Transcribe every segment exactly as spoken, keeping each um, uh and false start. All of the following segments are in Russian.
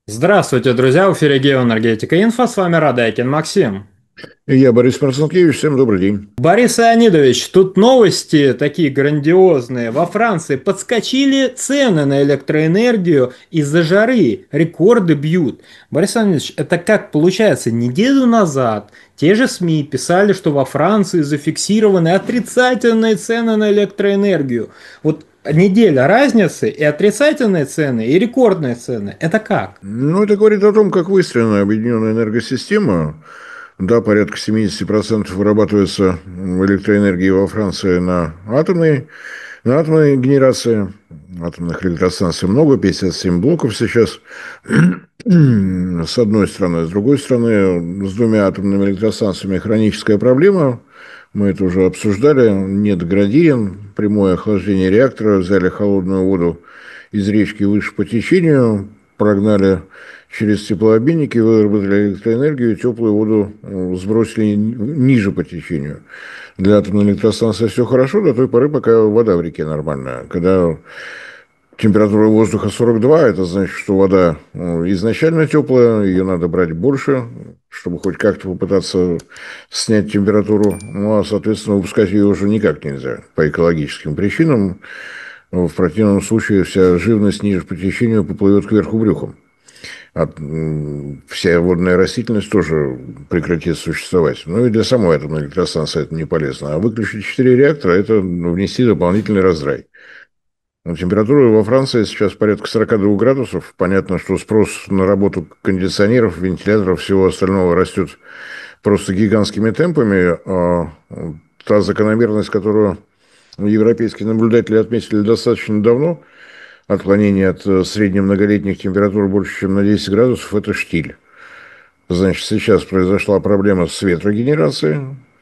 Здравствуйте, друзья! В эфире Геоэнергетика Инфо. С вами Радайкин Максим. И я, Борис Марцинкевич, всем добрый день. Борис Леонидович, тут новости такие грандиозные. Во Франции подскочили цены на электроэнергию из-за жары. Рекорды бьют. Борис Леонидович, это как получается? Неделю назад те же СМИ писали, что во Франции зафиксированы отрицательные цены на электроэнергию. Вот неделя разницы и отрицательные цены, и рекордные цены. Это как? Ну, это говорит о том, как выстроена объединенная энергосистема. Да, порядка семьдесят процентов вырабатывается электроэнергии во Франции на атомной, на атомной генерации. Атомных электростанций много, пятьдесят семь блоков сейчас. С одной стороны. С другой стороны, с двумя атомными электростанциями хроническая проблема. Мы это уже обсуждали. Нет градиен, прямое охлаждение реактора. Взяли холодную воду из речки выше по течению, прогнали через теплообменники, выработали электроэнергию, теплую воду э, сбросили ниже по течению. Для атомной электростанции все хорошо до той поры, пока вода в реке нормальная. Когда температура воздуха сорок два, это значит, что вода э, изначально теплая, ее надо брать больше, чтобы хоть как-то попытаться снять температуру. Ну, а, соответственно, выпускать ее уже никак нельзя по экологическим причинам. В противном случае вся живность ниже по течению поплывет кверху брюхом. А вся водная растительность тоже прекратит существовать. Ну и для самой атомной электростанции это не полезно. А выключить четыре реактора – это внести дополнительный раздрай. Но температура во Франции сейчас порядка сорок два градусов. Понятно, что спрос на работу кондиционеров, вентиляторов, всего остального растет просто гигантскими темпами. А та закономерность, которую европейские наблюдатели отметили достаточно давно, отклонение от среднемноголетних температур больше, чем на десять градусов, это штиль. Значит, сейчас произошла проблема с ветрогенерацией.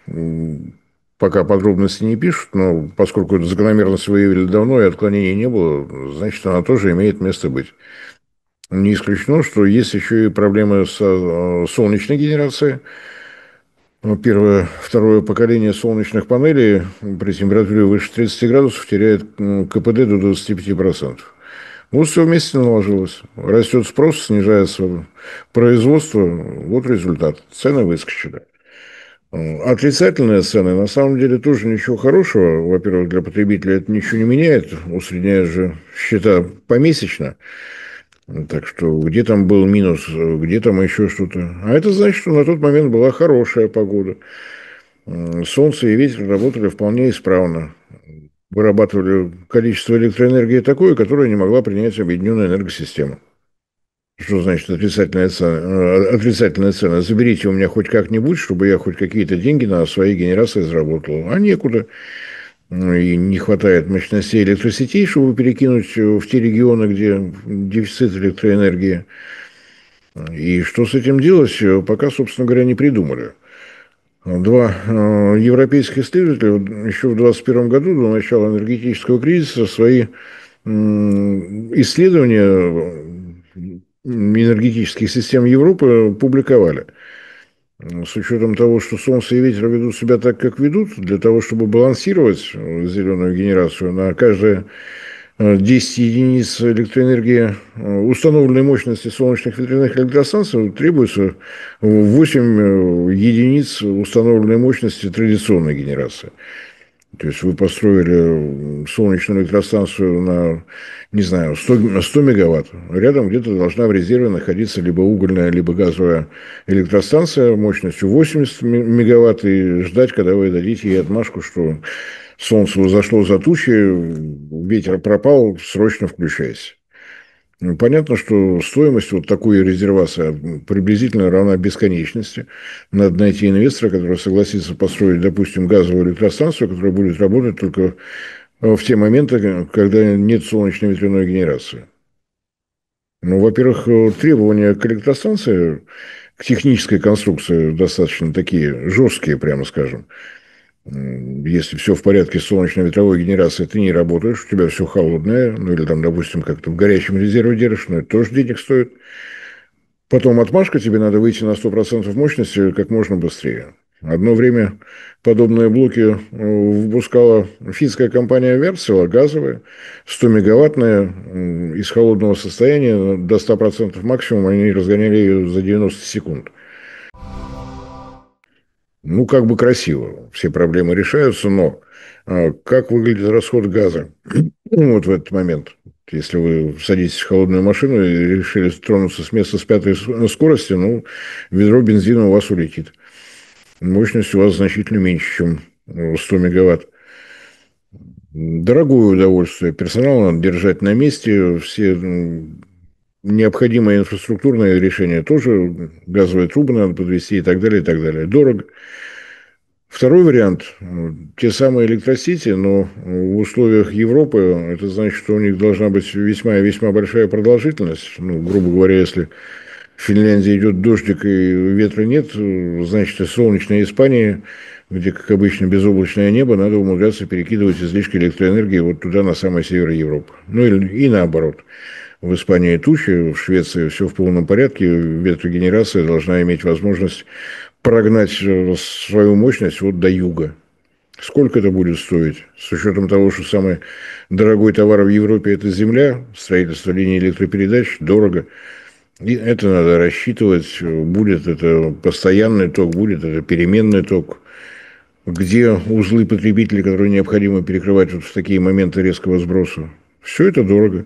Пока подробности не пишут, но поскольку эту закономерность выявили давно и отклонений не было, значит, она тоже имеет место быть. Не исключено, что есть еще и проблемы с э, солнечной генерацией. Ну, первое, второе поколение солнечных панелей при температуре выше тридцати градусов теряет м, КПД до двадцати пяти процентов. Вот все вместе наложилось. Растет спрос, снижается производство. Вот результат. Цены выскочили. Отрицательные цены, на самом деле, тоже ничего хорошего. Во-первых, для потребителя это ничего не меняет. Усредняют же счета помесячно. Так что где там был минус, где там еще что-то. А это значит, что на тот момент была хорошая погода. Солнце и ветер работали вполне исправно. Вырабатывали количество электроэнергии такое, которое не могла принять объединенная энергосистема. Что значит отрицательная цена? Отрицательная цена. Заберите у меня хоть как-нибудь, чтобы я хоть какие-то деньги на своей генерации заработал. А некуда. Ну, и не хватает мощностей электросетей, чтобы перекинуть в те регионы, где дефицит электроэнергии. И что с этим делать, пока, собственно говоря, не придумали. Два э, европейских исследователя еще в двадцать первом году, до начала энергетического кризиса, свои исследования энергетических систем Европы публиковали. С учетом того, что Солнце и ветер ведут себя так, как ведут, для того, чтобы балансировать зеленую генерацию на каждые десять единиц электроэнергии установленной мощности солнечных ветряных электростанций требуется восемь единиц установленной мощности традиционной генерации. То есть вы построили солнечную электростанцию на, не знаю, сто, сто мегаватт. Рядом где-то должна в резерве находиться либо угольная, либо газовая электростанция мощностью восемьдесят мегаватт и ждать, когда вы дадите ей отмашку, что солнце зашло за тучи, ветер пропал, срочно включайся. Понятно, что стоимость вот такой резервации приблизительно равна бесконечности. Надо найти инвестора, который согласится построить, допустим, газовую электростанцию, которая будет работать только в те моменты, когда нет солнечной ветряной генерации. Ну, во-первых, требования к электростанции, к технической конструкции достаточно такие жесткие, прямо скажем. Если все в порядке с солнечно-ветровой генерацией, ты не работаешь, у тебя все холодное, ну или там, допустим, как-то в горячем резерве держишь, но это тоже денег стоит. Потом отмашка, тебе надо выйти на сто процентов мощности как можно быстрее. Одно время подобные блоки э, выпускала финская компания Wärtsilä, газовые, сто мегаваттные, м, из холодного состояния до ста процентов максимум, они разгоняли ее за девяносто секунд. Ну, как бы красиво, все проблемы решаются, но а, как выглядит расход газа ну, вот в этот момент? Если вы садитесь в холодную машину и решили тронуться с места с пятой с- скорости, ну, ведро бензина у вас улетит. Мощность у вас значительно меньше, чем э, сто мегаватт. Дорогое удовольствие. Персонал надо держать на месте. Все м, необходимые инфраструктурные решения тоже. Газовые трубы надо подвести и так далее, и так далее. Дорого. Второй вариант. э, Те самые электросети, но в условиях Европы это значит, что у них должна быть весьма и весьма большая продолжительность. Ну, грубо говоря, если в Финляндии идет дождик и ветра нет, значит, из солнечной Испании, где, как обычно, безоблачное небо, надо умудряться перекидывать излишки электроэнергии вот туда, на самый север Европы. Ну, и, и наоборот. В Испании тучи, в Швеции все в полном порядке, ветрогенерация должна иметь возможность прогнать э, свою мощность вот до юга. Сколько это будет стоить? С учетом того, что самый дорогой товар в Европе – это земля, строительство линий электропередач, дорого. И это надо рассчитывать, будет это постоянный ток, будет это переменный ток, где узлы потребителей, которые необходимо перекрывать вот в такие моменты резкого сброса. Все это дорого.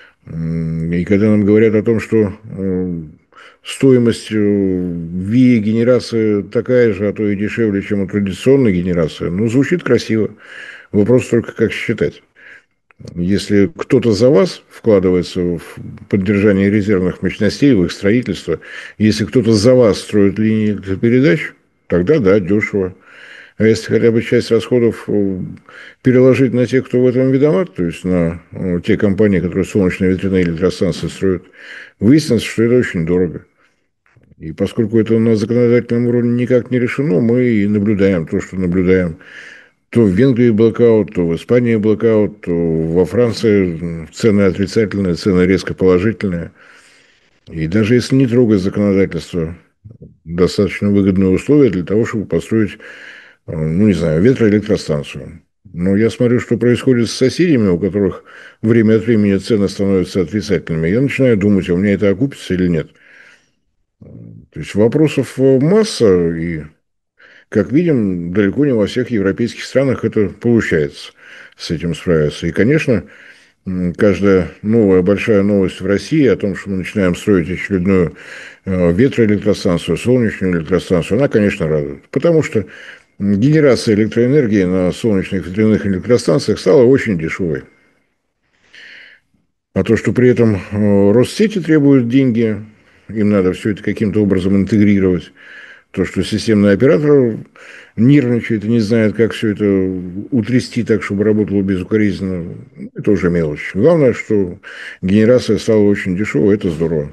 И когда нам говорят о том, что э, стоимость э, ви-генерации такая же, а то и дешевле, чем у традиционной генерации, ну, звучит красиво. Вопрос только, как считать. Если кто-то за вас вкладывается в поддержание резервных мощностей, в их строительство, если кто-то за вас строит линии электропередач, тогда да, дешево. А если хотя бы часть расходов э, переложить на тех, кто в этом виноват, то есть на э, те компании, которые солнечные ветряные электростанции строят, выяснится, что это очень дорого. И поскольку это на законодательном уровне никак не решено, мы и наблюдаем то, что наблюдаем. То в Венгрии блокаут, то в Испании блокаут, то во Франции цены отрицательные, цены резко положительные. И даже если не трогать законодательство, достаточно выгодные условия для того, чтобы построить, э, ну, не знаю, ветроэлектростанцию. Но я смотрю, что происходит с соседями, у которых время от времени цены становятся отрицательными. Я начинаю думать, а у меня это окупится или нет. То есть вопросов э, масса, и, как видим, далеко не во всех европейских странах это получается с этим справиться. И, конечно, м, каждая новая большая новость в России о том, что мы начинаем строить очередную э, ветроэлектростанцию, солнечную электростанцию, она, конечно, радует. Потому что генерация электроэнергии на солнечных ветряных электростанциях стала очень дешевой. А то, что при этом э, Россети требуют деньги, им надо все это каким-то образом интегрировать. То, что системный оператор нервничает и не знает, как все это утрясти так, чтобы работало безукоризненно, это уже мелочь. Главное, что генерация стала очень дешевой, это здорово.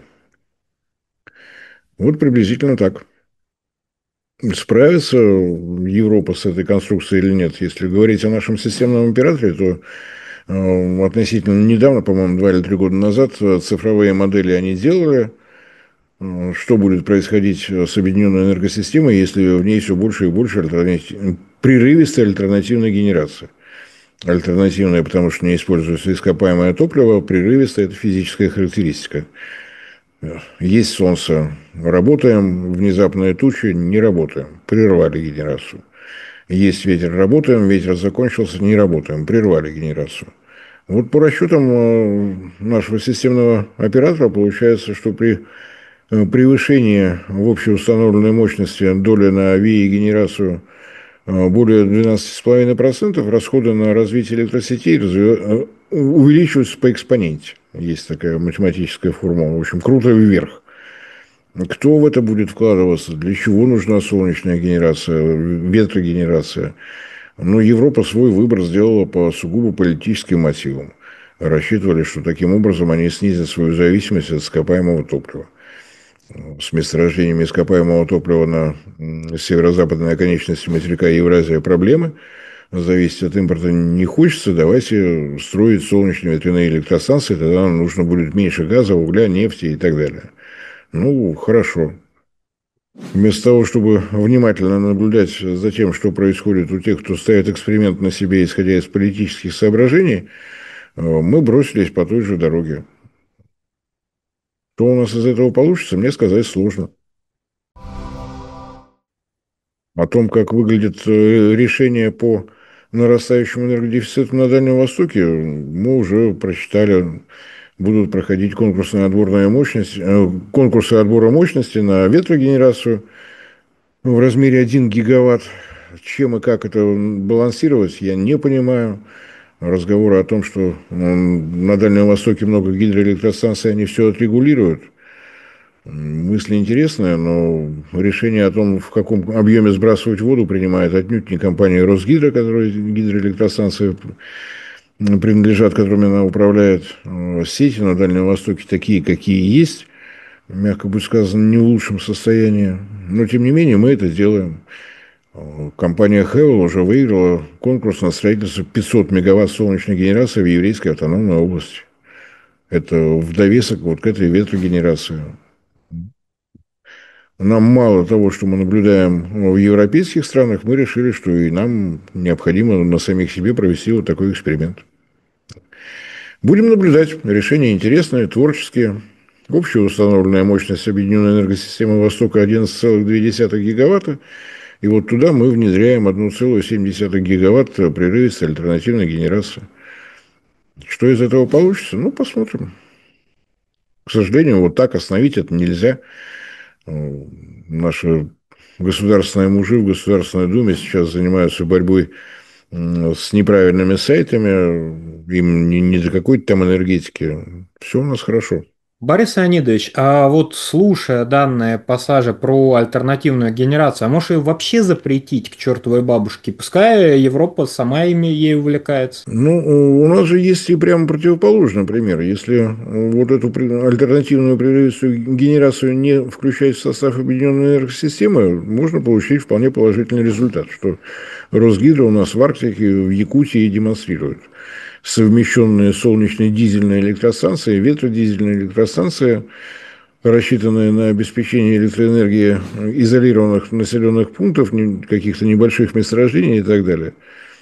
Вот приблизительно так. Справится Европа с этой конструкцией или нет? Если говорить о нашем системном операторе, то э, относительно недавно, по-моему, два или три года назад, э, цифровые модели они делали. Э, Что будет происходить с объединенной энергосистемой, если в ней все больше и больше альтернатив... прерывистой альтернативной генерации? Альтернативная, потому что не используется ископаемое топливо, прерывистая – это физическая характеристика. Есть солнце – работаем, внезапные тучи – не работаем, прервали генерацию. Есть ветер – работаем, ветер закончился – не работаем, прервали генерацию. Вот по расчетам э, нашего системного оператора получается, что при э, превышении в общеустановленной мощности доли на ви-генерацию э, более двенадцати целых пяти десятых процента расходы на развитие электросетей разве- э, увеличиваются по экспоненте. Есть такая математическая формула. В общем, круто вверх. Кто в это будет вкладываться? Для чего нужна солнечная генерация, ветрогенерация? Ну, Европа свой выбор сделала по сугубо политическим мотивам. Рассчитывали, что таким образом они снизят свою зависимость от ископаемого топлива. С месторождениями ископаемого топлива на м, северо-западной оконечности материка Евразия проблемы. Зависеть от импорта не хочется. Давайте строить солнечные ветряные электростанции, тогда нам нужно будет меньше газа, угля, нефти и так далее. Ну, хорошо. Вместо того, чтобы внимательно наблюдать за тем, что происходит у тех, кто ставит эксперимент на себе, исходя из политических соображений, мы бросились по той же дороге. Что у нас из этого получится, мне сказать сложно. О том, как выглядит решение по нарастающему энергодефициту на Дальнем Востоке, мы уже прочитали. Будут проходить конкурсные отборные мощности, конкурсы отбора мощности на ветрогенерацию в размере один гигаватт. Чем и как это балансировать, я не понимаю. Разговоры о том, что на Дальнем Востоке много гидроэлектростанций, они все отрегулируют. Мысли интересные, но решение о том, в каком объеме сбрасывать воду, принимает отнюдь не компания «Росгидро», которая гидроэлектростанции принадлежат, которыми она управляет. Сети на Дальнем Востоке такие, какие есть, мягко будет сказано, не в лучшем состоянии. Но, тем не менее, мы это делаем. Компания Хевел уже выиграла конкурс на строительство пятьсот мегаватт солнечной генерации в еврейской автономной области. Это в довесок вот к этой ветрогенерации. Нам мало того, что мы наблюдаем в европейских странах, мы решили, что и нам необходимо на самих себе провести вот такой эксперимент. Будем наблюдать. Решения интересные, творческие. Общая установленная мощность объединенной энергосистемы Востока одиннадцать целых две десятых гигаватта. И вот туда мы внедряем одна целая семь десятых гигаватта прерывистой альтернативной генерации. Что из этого получится? Ну, посмотрим. К сожалению, вот так остановить это нельзя. Наши государственные мужи в Государственной Думе сейчас занимаются борьбой с неправильными сайтами. Им не, не до какой-то там энергетики. Все у нас хорошо. Борис Леонидович, а вот слушая данные пассажи про альтернативную генерацию, а может ее вообще запретить к чертовой бабушке? Пускай Европа сама ими ей увлекается. Ну, у нас же есть и прямо противоположный пример. Если вот эту альтернативную прерывистую генерацию не включать в состав объединенной энергосистемы, можно получить вполне положительный результат, что Росгидро у нас в Арктике, в Якутии демонстрирует. Совмещенные солнечные дизельные электростанции, ветродизельные электростанции, рассчитанные на обеспечение электроэнергии изолированных населенных пунктов, каких-то небольших месторождений и так далее.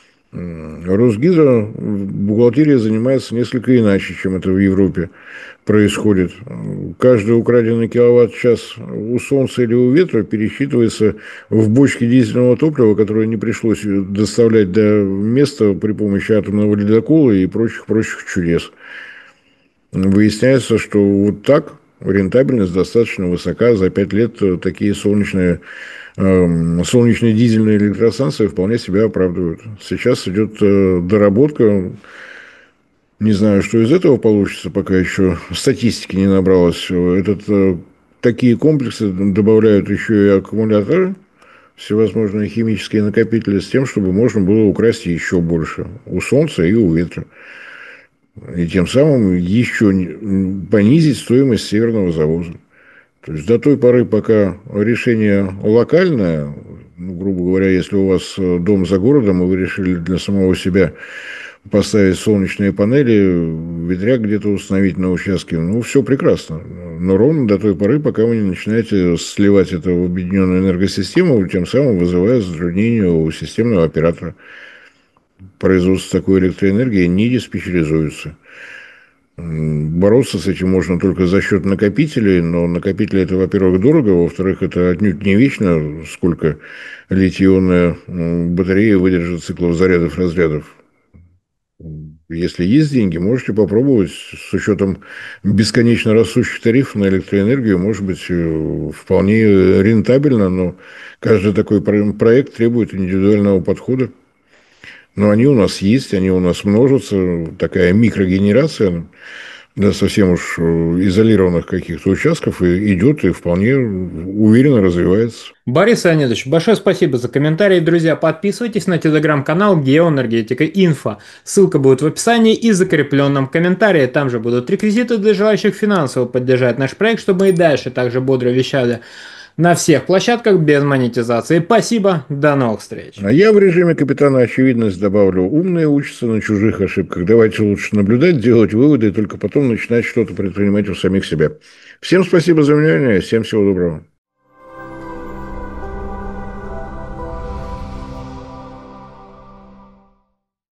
Росгидро, бухгалтерия занимается несколько иначе, чем это в Европе происходит. Каждый украденный киловатт-час у солнца или у ветра пересчитывается в бочки дизельного топлива, которое не пришлось доставлять до места при помощи атомного ледокола и прочих-прочих чудес. Выясняется, что вот так рентабельность достаточно высока. За пять лет такие солнечные, э, солнечные дизельные электростанции вполне себя оправдывают. Сейчас идет э, доработка. Не знаю, что из этого получится, пока еще статистики не набралось. Этот, э, такие комплексы добавляют еще и аккумуляторы, всевозможные химические накопители, с тем, чтобы можно было украсть еще больше у солнца и у ветра. И тем самым еще понизить стоимость северного завоза. То есть до той поры, пока решение локальное, ну, грубо говоря, если у вас дом за городом, и вы решили для самого себя поставить солнечные панели, ветряк где-то установить на участке, ну, все прекрасно. Но ровно до той поры, пока вы не начинаете сливать это в объединенную энергосистему, тем самым вызывая затруднения у системного оператора. Производство такой электроэнергии не диспетчеризуется. Бороться с этим можно только за счет накопителей, но накопители это, во-первых, дорого, во-вторых, это отнюдь не вечно, сколько литий-ионная батарея выдержит циклов зарядов-разрядов. Если есть деньги, можете попробовать. С учетом бесконечно растущих тарифов на электроэнергию, может быть, вполне рентабельно, но каждый такой проект требует индивидуального подхода. Но они у нас есть, они у нас множатся. Такая микрогенерация, да, совсем уж изолированных каких-то участков идет и вполне уверенно развивается. Борис Леонидович, большое спасибо за комментарии. Друзья, подписывайтесь на телеграм-канал Геоэнергетика Инфо. Ссылка будет в описании и закрепленном комментарии. Там же будут реквизиты для желающих финансово поддержать наш проект, чтобы мы и дальше также бодро вещали на всех площадках без монетизации. Спасибо, до новых встреч. А я в режиме капитана очевидность добавлю: умные учатся на чужих ошибках. Давайте лучше наблюдать, делать выводы и только потом начинать что-то предпринимать у самих себя. Всем спасибо за внимание, всем всего доброго.